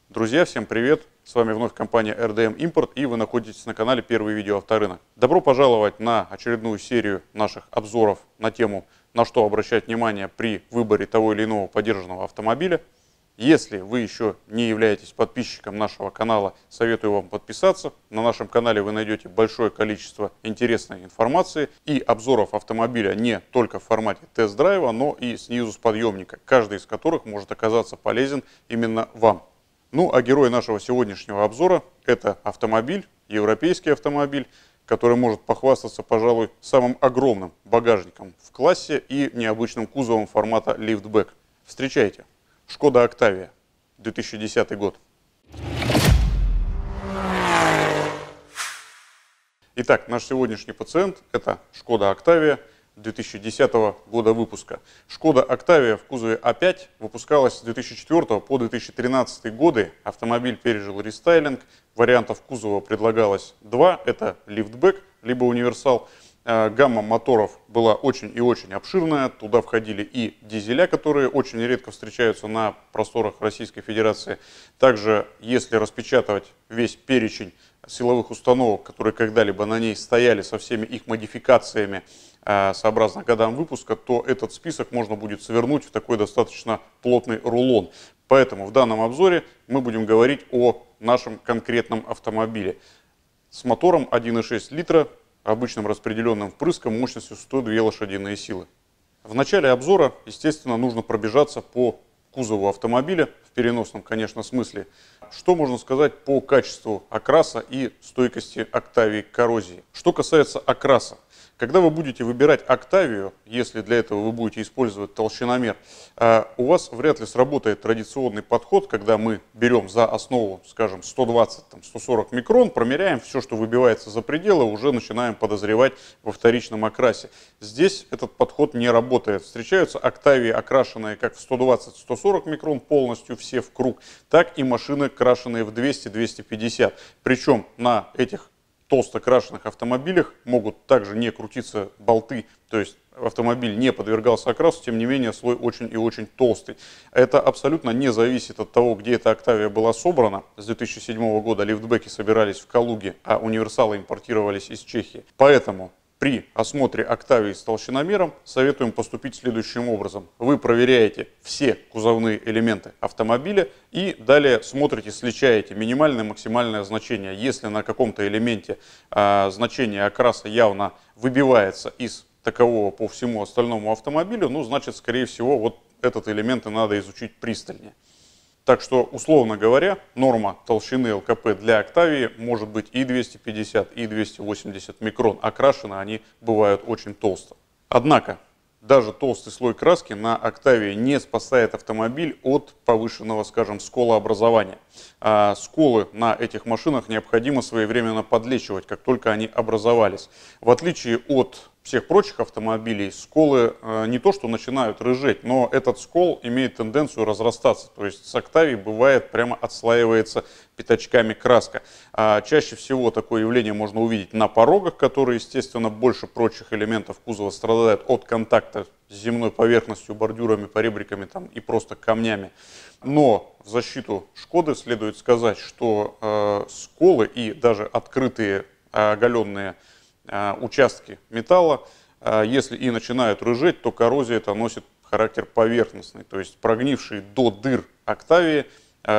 Друзья, всем привет! С вами вновь компания RDM Import, и вы находитесь на канале Первый видео авторынок. Добро пожаловать на очередную серию наших обзоров на тему, на что обращать внимание при выборе того или иного подержанного автомобиля. Если вы еще не являетесь подписчиком нашего канала, советую вам подписаться. На нашем канале вы найдете большое количество интересной информации и обзоров автомобиля не только в формате тест-драйва, но и снизу с подъемника, каждый из которых может оказаться полезен именно вам. Ну а герой нашего сегодняшнего обзора — это автомобиль, европейский автомобиль, который может похвастаться, пожалуй, самым огромным багажником в классе и необычным кузовом формата лифтбэк. Встречайте! Шкода Octavia, 2010 год. Итак, наш сегодняшний пациент — это Шкода Octavia 2010 года выпуска. Шкода Octavia в кузове А5 выпускалась с 2004 по 2013 годы. Автомобиль пережил рестайлинг. Вариантов кузова предлагалось два. Это лифтбэк, либо универсал. Гамма моторов была очень и очень обширная. Туда входили и дизеля, которые очень редко встречаются на просторах Российской Федерации. Также, если распечатывать весь перечень силовых установок, которые когда-либо на ней стояли, со всеми их модификациями сообразно годам выпуска, то этот список можно будет свернуть в такой достаточно плотный рулон. Поэтому в данном обзоре мы будем говорить о нашем конкретном автомобиле с мотором 1,6 литра, обычным распределенным впрыском мощностью 102 лошадиные силы. В начале обзора, естественно, нужно пробежаться по кузову автомобиля, в переносном, конечно, смысле. Что можно сказать по качеству окраса и стойкости Octavia к коррозии? Что касается окраса. Когда вы будете выбирать Octavia, если для этого вы будете использовать толщиномер, у вас вряд ли сработает традиционный подход, когда мы берем за основу, скажем, 120-140 микрон, промеряем все, что выбивается за пределы, уже начинаем подозревать во вторичном окрасе. Здесь этот подход не работает. Встречаются Octavia, окрашенные как в 120-140 микрон, полностью все в круг, так и машины, крашеные в 200-250. Причем на этих толсто крашенных автомобилях могут также не крутиться болты, то есть автомобиль не подвергался окрасу, тем не менее слой очень и очень толстый. Это абсолютно не зависит от того, где эта Octavia была собрана. С 2007 года лифтбеки собирались в Калуге, а универсалы импортировались из Чехии. Поэтому при осмотре Octavia с толщиномером советуем поступить следующим образом. Вы проверяете все кузовные элементы автомобиля и далее смотрите, сличаете минимальное и максимальное значение. Если на каком-то элементе значение окраса явно выбивается из такового по всему остальному автомобилю, ну, значит, скорее всего, вот этот элемент и надо изучить пристальнее. Так что, условно говоря, норма толщины ЛКП для Octavia может быть и 250, и 280 микрон. Окрашены они бывают очень толсто. Однако, даже толстый слой краски на Octavia не спасает автомобиль от повышенного, скажем, сколообразования. Сколы на этих машинах необходимо своевременно подлечивать, как только они образовались. В отличие от всех прочих автомобилей, сколы не то что начинают рыжеть, но этот скол имеет тенденцию разрастаться. То есть с Octavia бывает прямо отслаивается пятачками краска. Чаще всего такое явление можно увидеть на порогах, которые, естественно, больше прочих элементов кузова страдают от контакта с земной поверхностью, бордюрами, поребриками там, и просто камнями. Но в защиту Шкоды следует сказать, что сколы и даже открытые оголенные участки металла, если и начинают рыжеть, то коррозия это носит характер поверхностный. То есть прогнившие до дыр Octavia,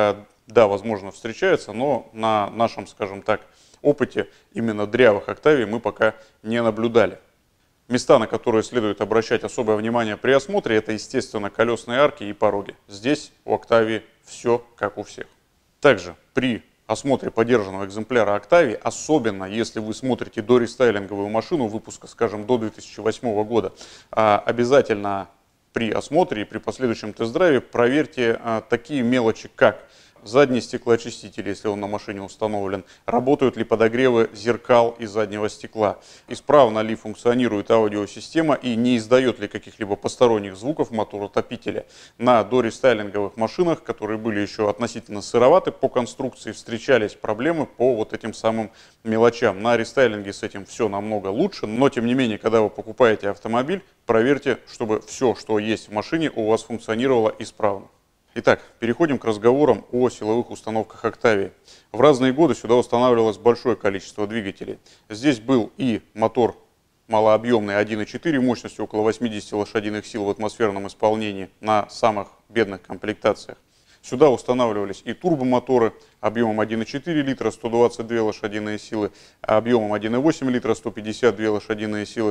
да, возможно, встречаются, но на нашем, скажем так, опыте именно дрявых Octavia мы пока не наблюдали. Места, на которые следует обращать особое внимание при осмотре, это, естественно, колесные арки и пороги. Здесь у Octavia все как у всех. Также при осмотре подержанного экземпляра Octavia, особенно если вы смотрите дорестайлинговую машину выпуска, скажем, до 2008 года, обязательно при осмотре и при последующем тест-драйве проверьте такие мелочи, как задний стеклоочиститель, если он на машине установлен, работают ли подогревы зеркал и заднего стекла, исправно ли функционирует аудиосистема и не издает ли каких-либо посторонних звуков моторотопителя. На дорестайлинговых машинах, которые были еще относительно сыроваты по конструкции, встречались проблемы по вот этим самым мелочам. На рестайлинге с этим все намного лучше, но тем не менее, когда вы покупаете автомобиль, проверьте, чтобы все, что есть в машине, у вас функционировало исправно. Итак, переходим к разговорам о силовых установках Octavia. В разные годы сюда устанавливалось большое количество двигателей. Здесь был и мотор малообъемный 1.4 мощностью около 80 лошадиных сил в атмосферном исполнении на самых бедных комплектациях. Сюда устанавливались и турбомоторы объемом 1.4 литра 122 лошадиные силы, а объемом 1.8 литра 152 лошадиные силы.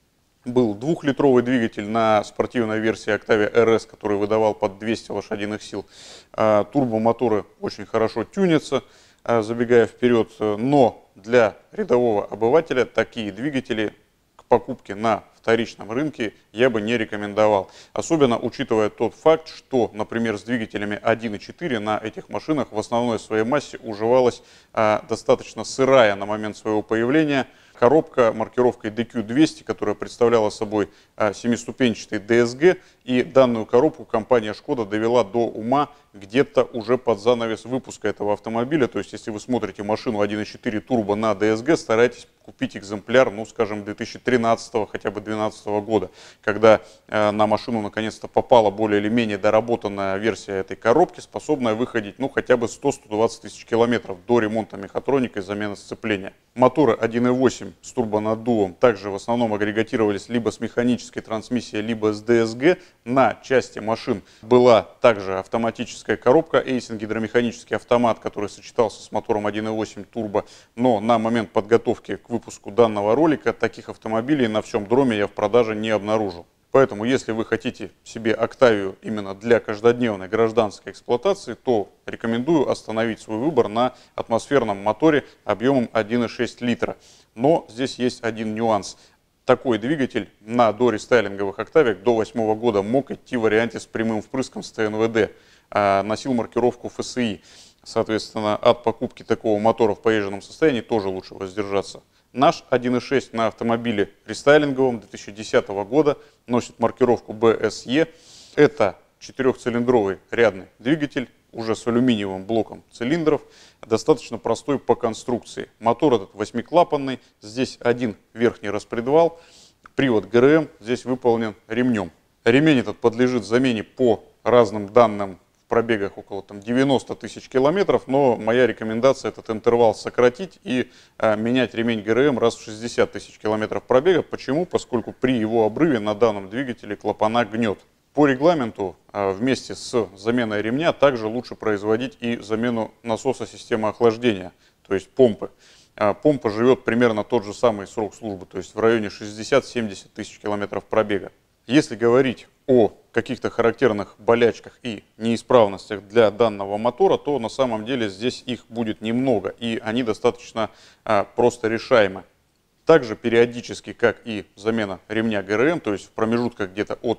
Был двухлитровый двигатель на спортивной версии Octavia RS, который выдавал под 200 лошадиных сил. Турбомоторы очень хорошо тюнятся, забегая вперед, но для рядового обывателя такие двигатели к покупке на вторичном рынке я бы не рекомендовал. Особенно учитывая тот факт, что, например, с двигателями 1.4 на этих машинах в основной своей массе уживалась достаточно сырая на момент своего появления коробка маркировкой DQ200, которая представляла собой семиступенчатый DSG, и данную коробку компания Шкода довела до ума где-то уже под занавес выпуска этого автомобиля. То есть, если вы смотрите машину 1.4 турбо на DSG, старайтесь купить экземпляр, ну, скажем, 2013 хотя бы 2012 года, когда на машину наконец-то попала более или менее доработанная версия этой коробки, способная выходить, ну, хотя бы 100-120 тысяч километров до ремонта мехатроники и замены сцепления. Моторы 1.8 с турбонаддувом также в основном агрегатировались либо с механической трансмиссией, либо с DSG. На части машин была также автоматическая коробка Aisin, гидромеханический автомат, который сочетался с мотором 1.8 турбо, но на момент подготовки к выпуску данного ролика таких автомобилей на всем дроме я в продаже не обнаружил. Поэтому, если вы хотите себе Octavia именно для каждодневной гражданской эксплуатации, то рекомендую остановить свой выбор на атмосферном моторе объемом 1.6 литра. Но здесь есть один нюанс. Такой двигатель на дорестайлинговых Octavia до 2008 года мог идти в варианте с прямым впрыском с ТНВД, носил маркировку ФСИ. Соответственно, от покупки такого мотора в поезженном состоянии тоже лучше воздержаться. Наш 1.6 на автомобиле рестайлинговом 2010 года носит маркировку BSE. Это четырехцилиндровый рядный двигатель, уже с алюминиевым блоком цилиндров, достаточно простой по конструкции. Мотор этот восьмиклапанный, здесь один верхний распредвал, привод ГРМ здесь выполнен ремнем. Ремень этот подлежит замене по разным данным в пробегах около 90 тысяч километров, но моя рекомендация этот интервал сократить и менять ремень ГРМ раз в 60 тысяч километров пробега. Почему? Поскольку при его обрыве на данном двигателе клапана гнет. По регламенту вместе с заменой ремня также лучше производить и замену насоса системы охлаждения, то есть помпы. Помпа живет примерно тот же самый срок службы, то есть в районе 60-70 тысяч километров пробега. Если говорить о каких-то характерных болячках и неисправностях для данного мотора, то на самом деле здесь их будет немного, и они достаточно просто решаемы. Также периодически, как и замена ремня ГРМ, то есть в промежутках где-то от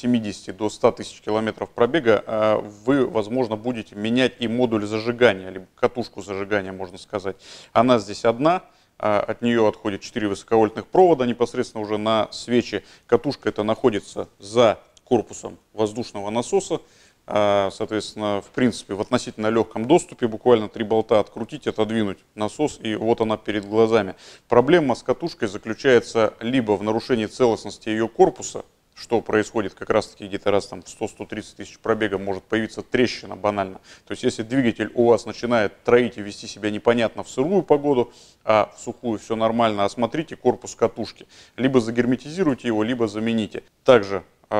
70 до 100 тысяч километров пробега, вы, возможно, будете менять и модуль зажигания, либо катушку зажигания, можно сказать. Она здесь одна. От нее отходит 4 высоковольтных провода непосредственно уже на свечи. Катушка эта находится за корпусом воздушного насоса. Соответственно, в принципе, в относительно легком доступе, буквально 3 болта открутить, отодвинуть насос, и вот она перед глазами. Проблема с катушкой заключается либо в нарушении целостности ее корпуса, что происходит как раз таки где-то раз в 100-130 тысяч пробега может появиться трещина банально. То есть если двигатель у вас начинает троить и вести себя непонятно в сырую погоду, а в сухую все нормально, осмотрите корпус катушки. Либо загерметизируйте его, либо замените. Также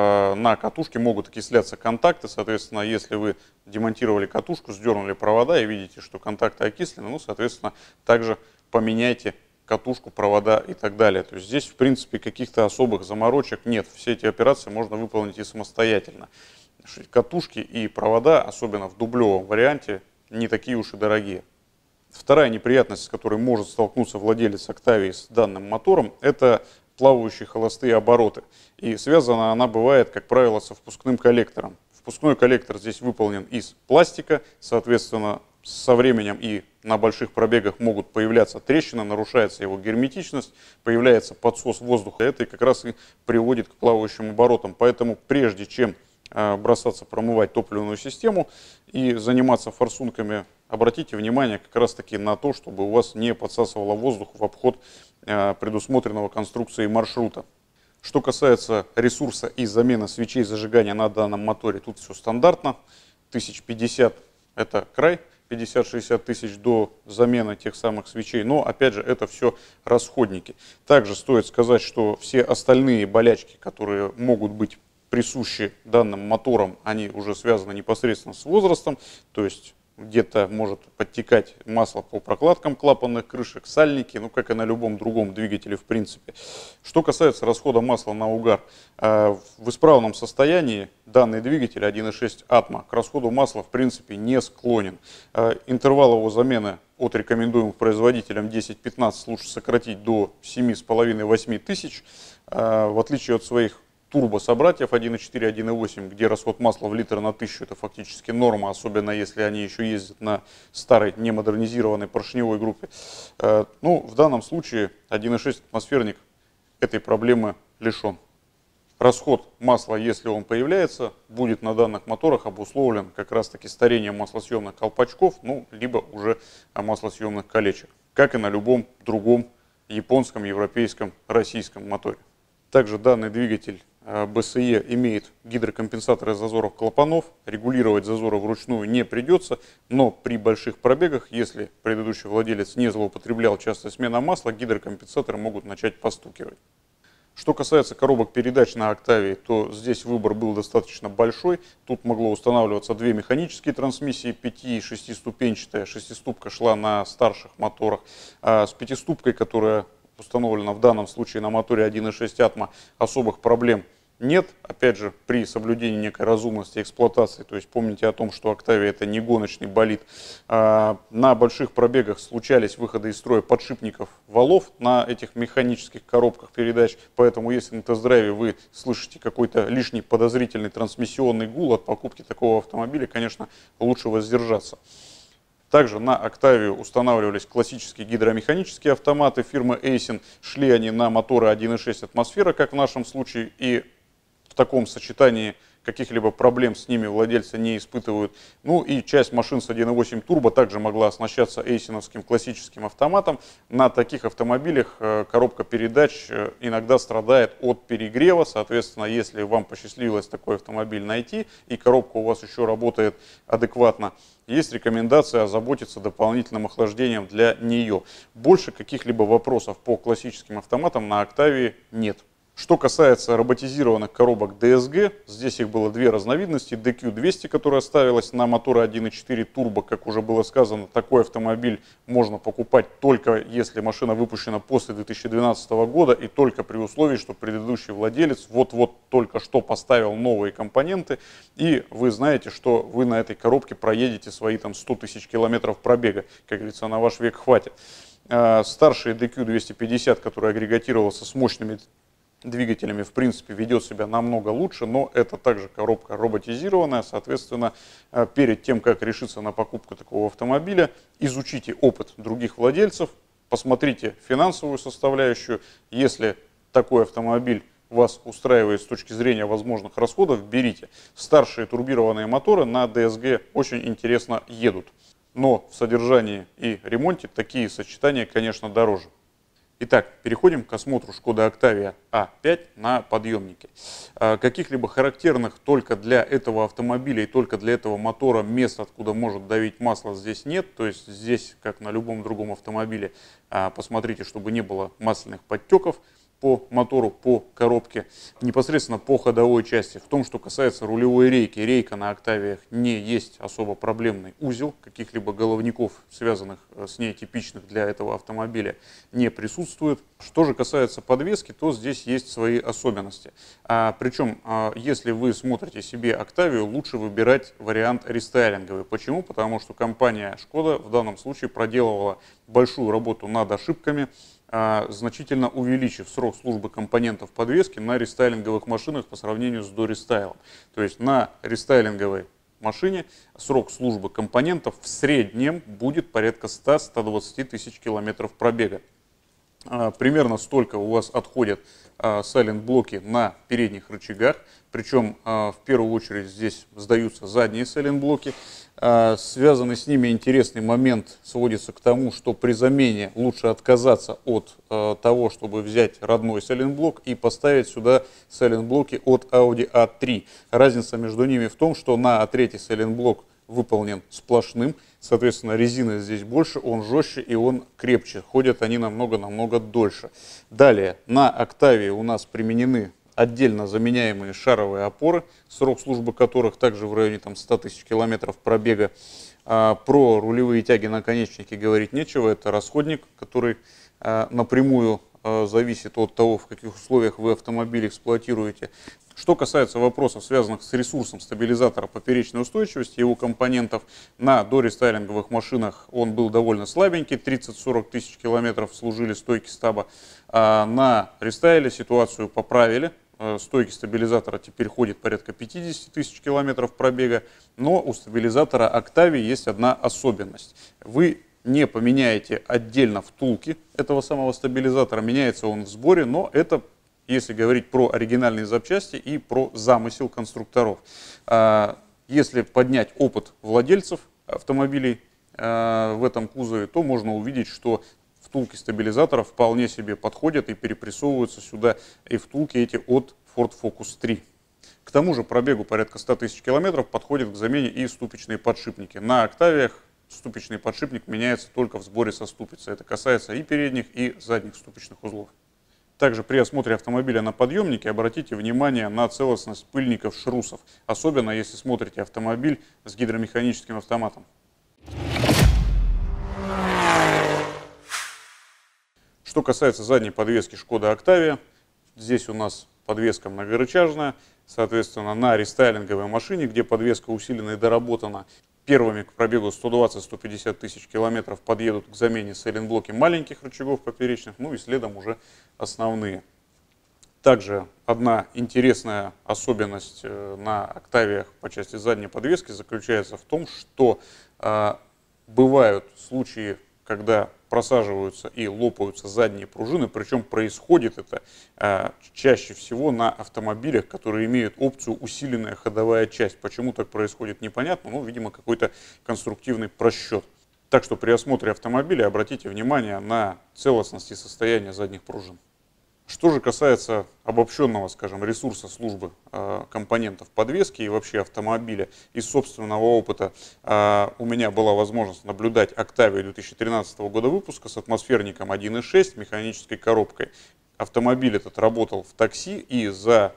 на катушке могут окисляться контакты, соответственно, если вы демонтировали катушку, сдернули провода и видите, что контакты окислены, ну, соответственно, также поменяйте катушку, провода и так далее. То есть здесь, в принципе, каких-то особых заморочек нет. Все эти операции можно выполнить и самостоятельно. Катушки и провода, особенно в дублевом варианте, не такие уж и дорогие. Вторая неприятность, с которой может столкнуться владелец Octavia с данным мотором, это плавающие холостые обороты. И связана она бывает, как правило, со впускным коллектором. Впускной коллектор здесь выполнен из пластика, соответственно, со временем и на больших пробегах могут появляться трещины, нарушается его герметичность, появляется подсос воздуха. Это как раз и приводит к плавающим оборотам. Поэтому прежде чем бросаться промывать топливную систему и заниматься форсунками, обратите внимание как раз таки на то, чтобы у вас не подсасывало воздух в обход предусмотренного конструкцией маршрута. Что касается ресурса и замены свечей зажигания на данном моторе, тут все стандартно. тысяч 50 это край, 50-60 тысяч до замены тех самых свечей, но опять же это все расходники. Также стоит сказать, что все остальные болячки, которые могут быть присущи данным моторам, они уже связаны непосредственно с возрастом, то есть где-то может подтекать масло по прокладкам клапанных крышек, сальники, ну как и на любом другом двигателе в принципе. Что касается расхода масла на угар, в исправном состоянии данный двигатель 1.6 Atmo к расходу масла в принципе не склонен. Интервал его замены от рекомендуемых производителям 10-15 лучше сократить до 7,5-8 тысяч, в отличие от своих турбо-собратьев 1.4, 1.8, где расход масла в литр на 1000 это фактически норма, особенно если они еще ездят на старой немодернизированной поршневой группе. Ну, в данном случае 1.6 атмосферник этой проблемы лишен. Расход масла, если он появляется, будет на данных моторах обусловлен как раз таки старением маслосъемных колпачков, ну, либо уже маслосъемных колечек, как и на любом другом японском, европейском, российском моторе. Также данный двигатель БСЕ имеет гидрокомпенсаторы зазоров клапанов, регулировать зазоры вручную не придется, но при больших пробегах, если предыдущий владелец не злоупотреблял частой сменой масла, гидрокомпенсаторы могут начать постукивать. Что касается коробок передач на Octavia, то здесь выбор был достаточно большой. Тут могло устанавливаться две механические трансмиссии, 5- и 6-ступенчатая. Шестиступка шла на старших моторах. С пятиступкой, которая установлена в данном случае на моторе 1.6 Atmo, особых проблем нет, опять же, при соблюдении некой разумности эксплуатации. То есть помните о том, что Octavia это не гоночный болид. На больших пробегах случались выходы из строя подшипников валов на этих механических коробках передач. Поэтому если на тест-драйве вы слышите какой-то лишний подозрительный трансмиссионный гул от покупки такого автомобиля, конечно, лучше воздержаться. Также на Octavia устанавливались классические гидромеханические автоматы фирмы Aisin. Шли они на моторы 1.6 атмосфера, как в нашем случае, и в таком сочетании каких-либо проблем с ними владельцы не испытывают. Ну и часть машин с 1.8 турбо также могла оснащаться эйсиновским классическим автоматом. На таких автомобилях коробка передач иногда страдает от перегрева. Соответственно, если вам посчастливилось такой автомобиль найти и коробка у вас еще работает адекватно, есть рекомендация озаботиться дополнительным охлаждением для нее. Больше каких-либо вопросов по классическим автоматам на Octavia нет. Что касается роботизированных коробок DSG, здесь их было две разновидности. DQ200, которая ставилась на моторы 1.4 турбо, как уже было сказано, такой автомобиль можно покупать только если машина выпущена после 2012 года и только при условии, что предыдущий владелец вот-вот только что поставил новые компоненты, и вы знаете, что вы на этой коробке проедете свои там 100 тысяч километров пробега, как говорится, на ваш век хватит. Старший DQ250, который агрегатировался с мощными двигателями, в принципе, ведет себя намного лучше, но это также коробка роботизированная. Соответственно, перед тем, как решиться на покупку такого автомобиля, изучите опыт других владельцев, посмотрите финансовую составляющую. Если такой автомобиль вас устраивает с точки зрения возможных расходов, берите. Старшие турбированные моторы на DSG очень интересно едут, но в содержании и ремонте такие сочетания, конечно, дороже. Итак, переходим к осмотру Шкода Octavia A5 на подъемнике. Каких-либо характерных только для этого автомобиля и только для этого мотора мест, откуда может давить масло, здесь нет. То есть здесь, как на любом другом автомобиле, посмотрите, чтобы не было масляных подтеков по мотору, по коробке, непосредственно по ходовой части. В том, что касается рулевой рейки, рейка на Octavia не есть особо проблемный узел, каких-либо головников, связанных с ней типичных для этого автомобиля, не присутствует. Что же касается подвески, то здесь есть свои особенности. Причем, если вы смотрите себе Octavia, лучше выбирать вариант рестайлинговый. Почему? Потому что компания Шкода в данном случае проделывала большую работу над ошибками, значительно увеличив срок службы компонентов подвески на рестайлинговых машинах по сравнению с дорестайлом. То есть на рестайлинговой машине срок службы компонентов в среднем будет порядка 100-120 тысяч километров пробега. Примерно столько у вас отходят сайлент-блоки на передних рычагах. Причем в первую очередь здесь сдаются задние сайлентблоки. Связанный с ними интересный момент сводится к тому, что при замене лучше отказаться от того, чтобы взять родной сайлентблок и поставить сюда сайлентблоки от Audi A3. Разница между ними в том, что на A3 сайлентблок выполнен сплошным, соответственно, резины здесь больше, он жестче и он крепче, ходят они намного-намного дольше. Далее, на Octavia у нас применены отдельно заменяемые шаровые опоры, срок службы которых также в районе 100 тысяч километров пробега. Про рулевые тяги наконечники говорить нечего, это расходник, который напрямую зависит от того, в каких условиях вы автомобиль эксплуатируете. Что касается вопросов, связанных с ресурсом стабилизатора поперечной устойчивости, его компонентов, на дорестайлинговых машинах он был довольно слабенький, 30-40 тысяч километров служили стойки стаба. На рестайле ситуацию поправили, стойки стабилизатора теперь ходит порядка 50 тысяч километров пробега, но у стабилизатора Octavia есть одна особенность. Вы не поменяете отдельно втулки этого самого стабилизатора, меняется он в сборе, но это, если говорить про оригинальные запчасти и про замысел конструкторов. Если поднять опыт владельцев автомобилей в этом кузове, то можно увидеть, что втулки стабилизатора вполне себе подходят и перепрессовываются сюда, и втулки эти от Ford Focus 3. К тому же пробегу порядка 100 тысяч километров подходят к замене и ступичные подшипники. На Октавиях ступичный подшипник меняется только в сборе со ступицей. Это касается и передних, и задних ступичных узлов. Также при осмотре автомобиля на подъемнике обратите внимание на целостность пыльников шрусов, особенно если смотрите автомобиль с гидромеханическим автоматом. Что касается задней подвески Skoda Octavia, здесь у нас подвеска многорычажная, соответственно, на рестайлинговой машине, где подвеска усилена и доработана, первыми к пробегу 120-150 тысяч километров подъедут к замене сайлентблоки маленьких рычагов поперечных, ну и следом уже основные. Также одна интересная особенность на Октавиях по части задней подвески заключается в том, что бывают случаи, когда просаживаются и лопаются задние пружины, причем происходит это чаще всего на автомобилях, которые имеют опцию усиленная ходовая часть. Почему так происходит, непонятно, но, видимо, какой-то конструктивный просчет. Так что при осмотре автомобиля обратите внимание на целостность и состояние задних пружин. Что же касается обобщенного, скажем, ресурса службы компонентов подвески и вообще автомобиля, из собственного опыта у меня была возможность наблюдать Octavia 2013 года выпуска с атмосферником 1.6, механической коробкой. Автомобиль этот работал в такси и за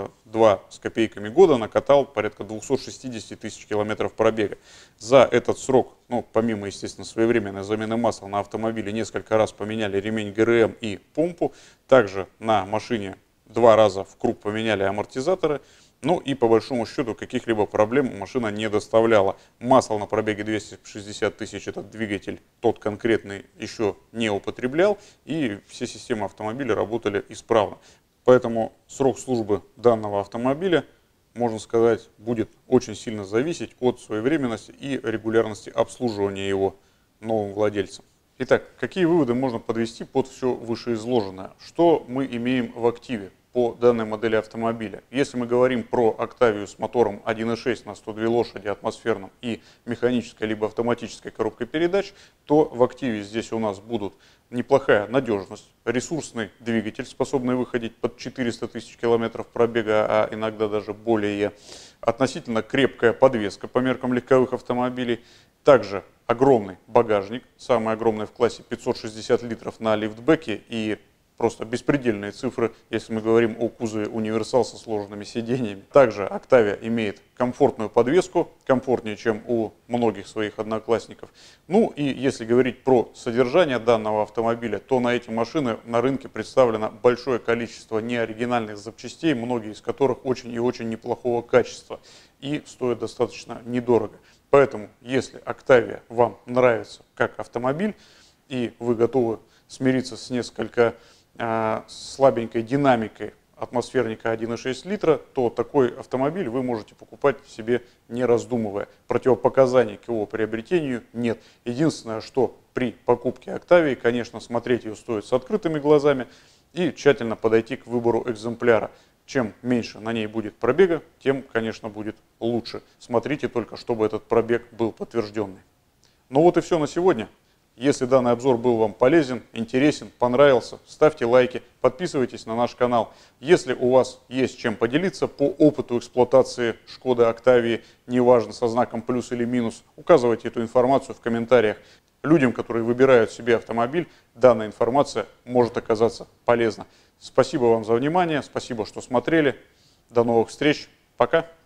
2 с копейками года накатал порядка 260 тысяч километров пробега. За этот срок, ну, помимо, естественно, своевременной замены масла, на автомобиле несколько раз поменяли ремень ГРМ и помпу. Также на машине 2 раза в круг поменяли амортизаторы. Ну и по большому счету каких-либо проблем машина не доставляла. Масло на пробеге 260 тысяч этот двигатель тот конкретный еще не употреблял, и все системы автомобиля работали исправно. Поэтому срок службы данного автомобиля, можно сказать, будет очень сильно зависеть от своевременности и регулярности обслуживания его новым владельцем. Итак, какие выводы можно подвести под все вышеизложенное? Что мы имеем в активе по данной модели автомобиля? Если мы говорим про Octavia с мотором 1.6 на 102 лошади атмосферным и механической либо автоматической коробкой передач, то в активе здесь у нас будут неплохая надежность, ресурсный двигатель, способный выходить под 400 тысяч километров пробега, а иногда даже более, относительно крепкая подвеска по меркам легковых автомобилей, также огромный багажник, самый огромный в классе 560 литров на лифтбеке и просто беспредельные цифры, если мы говорим о кузове универсал со сложенными сиденьями. Также Octavia имеет комфортную подвеску, комфортнее, чем у многих своих одноклассников. Ну и если говорить про содержание данного автомобиля, то на эти машины на рынке представлено большое количество неоригинальных запчастей, многие из которых очень и очень неплохого качества и стоят достаточно недорого. Поэтому, если Octavia вам нравится как автомобиль и вы готовы смириться с несколько слабенькой динамикой атмосферника 1.6 литра, то такой автомобиль вы можете покупать себе не раздумывая. Противопоказаний к его приобретению нет. Единственное, что при покупке Octavia, конечно, смотреть ее стоит с открытыми глазами и тщательно подойти к выбору экземпляра. Чем меньше на ней будет пробега, тем, конечно, будет лучше. Смотрите только, чтобы этот пробег был подтвержденный. Ну вот и все на сегодня. Если данный обзор был вам полезен, интересен, понравился, ставьте лайки, подписывайтесь на наш канал. Если у вас есть чем поделиться по опыту эксплуатации Шкоды Октавии, неважно со знаком плюс или минус, указывайте эту информацию в комментариях. Людям, которые выбирают себе автомобиль, данная информация может оказаться полезна. Спасибо вам за внимание, спасибо, что смотрели. До новых встреч. Пока.